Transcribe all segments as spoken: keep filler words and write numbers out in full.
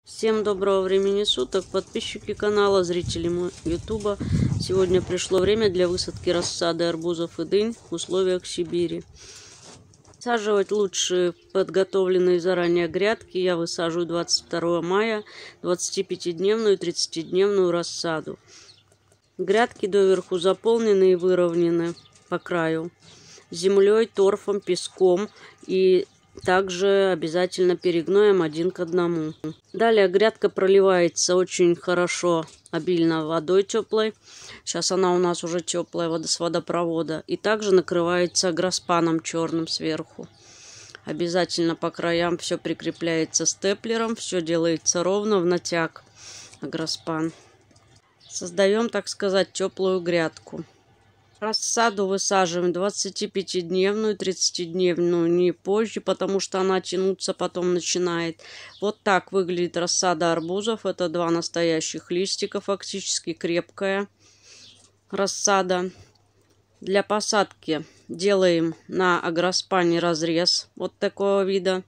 Всем доброго времени суток, подписчики канала, зрители ютуба. Сегодня пришло время для высадки рассады арбузов и дынь в условиях Сибири. Высаживать лучше подготовленные заранее грядки. Я высаживаю двадцать второго мая двадцатипятидневную и тридцатидневную рассаду. Грядки доверху заполнены и выровнены по краю землей, торфом, песком и также обязательно перегноем один к одному. Далее грядка проливается очень хорошо, обильно водой теплой. Сейчас она у нас уже теплая, вода с водопровода. И также накрывается агроспаном черным сверху. Обязательно по краям все прикрепляется степлером, все делается ровно в натяг агроспан. Создаем, так сказать, теплую грядку. Рассаду высаживаем двадцатипятидневную, тридцатидневную, не позже, потому что она тянуться потом начинает. Вот так выглядит рассада арбузов. Это два настоящих листика, фактически крепкая рассада. Для посадки делаем на агроспане разрез вот такого вида.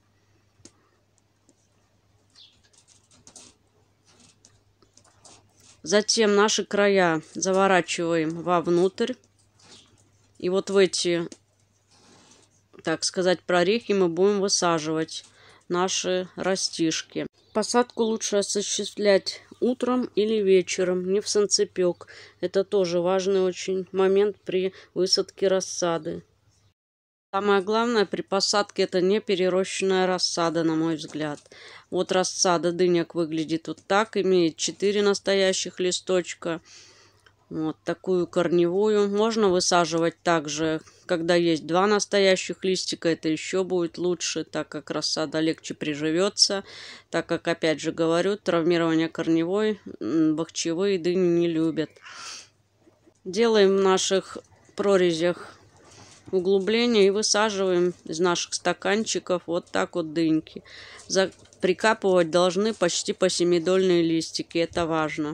Затем наши края заворачиваем вовнутрь. И вот в эти, так сказать, прорехи мы будем высаживать наши растишки. Посадку лучше осуществлять утром или вечером, не в солнцепек. Это тоже важный очень момент при высадке рассады. Самое главное при посадке — это не перерощенная рассада, на мой взгляд. Вот рассада дыняк выглядит вот так, имеет четыре настоящих листочка. Вот такую корневую. Можно высаживать также, когда есть два настоящих листика. Это еще будет лучше, так как рассада легче приживется. Так как, опять же говорю, травмирование корневой бахчевые дыни не любят. Делаем в наших прорезях углубление и высаживаем из наших стаканчиков вот так вот дыньки. За... Прикапывать должны почти по семидольные листики. Это важно.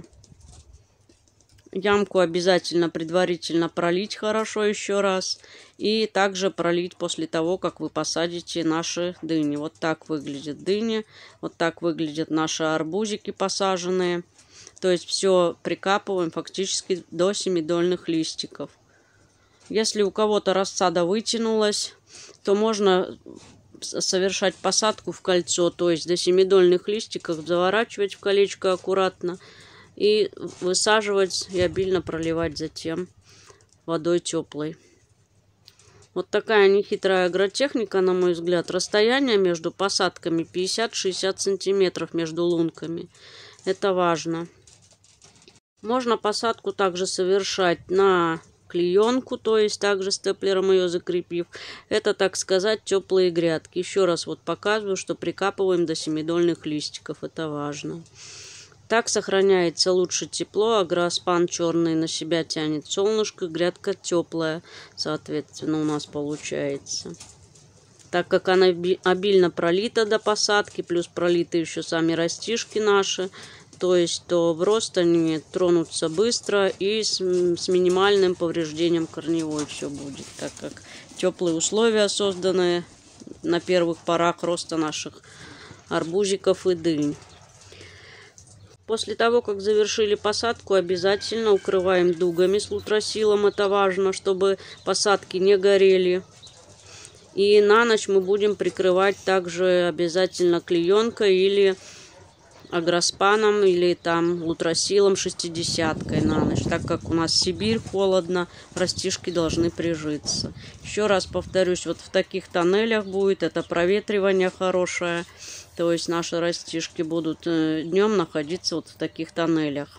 Ямку обязательно предварительно пролить хорошо еще раз. И также пролить после того, как вы посадите наши дыни. Вот так выглядит дыня. Вот так выглядят наши арбузики посаженные. То есть все прикапываем фактически до семидольных листиков. Если у кого-то рассада вытянулась, то можно совершать посадку в кольцо. То есть до семидольных листиков заворачивать в колечко аккуратно. И высаживать и обильно проливать затем водой теплой. Вот такая нехитрая агротехника, на мой взгляд. Расстояние между посадками пятьдесят-шестьдесят сантиметров между лунками. Это важно. Можно посадку также совершать на клеенку, то есть также степлером ее закрепив. Это, так сказать, теплые грядки. Еще раз вот показываю, что прикапываем до семидольных листиков. Это важно. Так сохраняется лучше тепло, агроспан черный на себя тянет солнышко, грядка теплая, соответственно, у нас получается. Так как она обильно пролита до посадки, плюс пролиты еще сами растишки наши, то есть то в рост они тронутся быстро и с, с минимальным повреждением корневой все будет, так как теплые условия созданы на первых порах роста наших арбузиков и дынь. После того, как завершили посадку, обязательно укрываем дугами с лутросилом. Это важно, чтобы посадки не горели. И на ночь мы будем прикрывать также обязательно клеенкой или агроспаном, или там лутросилом шестидесяткой на ночь. Так как у нас Сибирь, холодно, растишки должны прижиться. Еще раз повторюсь, вот в таких тоннелях будет это проветривание хорошее. То есть наши растишки будут днем находиться вот в таких тоннелях.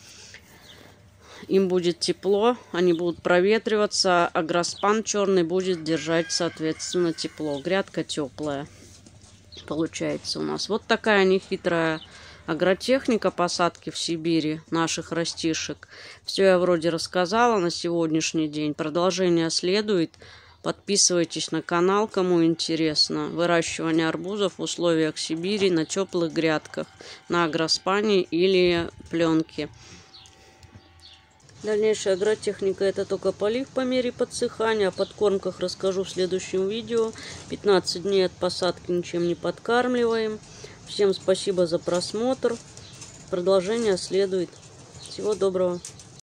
Им будет тепло, они будут проветриваться, а агроспан черный будет держать, соответственно, тепло. Грядка теплая получается у нас. Вот такая нехитрая агротехника посадки в Сибири наших растишек. Все я вроде рассказала на сегодняшний день. Продолжение следует. Подписывайтесь на канал, кому интересно. Выращивание арбузов в условиях Сибири на теплых грядках, на агроспане или пленке. Дальнейшая агротехника — это только полив по мере подсыхания. О подкормках расскажу в следующем видео. пятнадцать дней от посадки ничем не подкармливаем. Всем спасибо за просмотр. Продолжение следует. Всего доброго.